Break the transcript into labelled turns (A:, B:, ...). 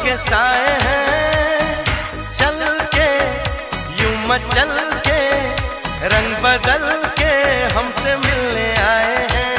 A: के साए हैं, चल के यूं मचल के रंग बदल के हमसे मिलने आए हैं।